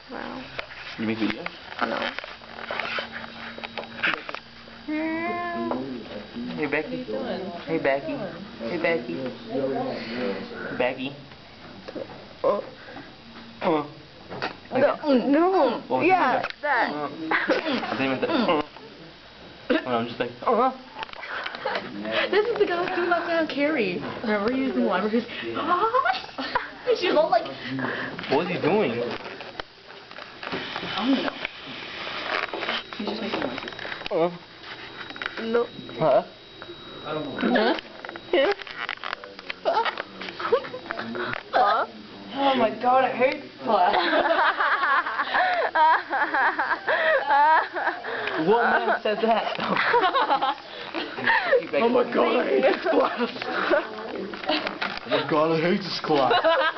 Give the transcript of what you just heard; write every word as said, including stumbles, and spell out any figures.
Wow. You make videos? No. Hey Becky. What are you doing? Hey Becky. Hey Becky. Becky. Oh. Uh. Like No, that? no. Well, Yeah, like that. Uh. I think with the. Uh. And I'm just like. Uh. This is the guy who's doing last night on Carrie. Remember, he was in the library. He was, ah! And she was all like, What was he doing? I don't know. He's just making noises. Uh. No. Huh? Huh? Yeah. Huh? Oh my god, I hate class. What man said that? Oh my god, I hate this class. Oh my god, I hate this class.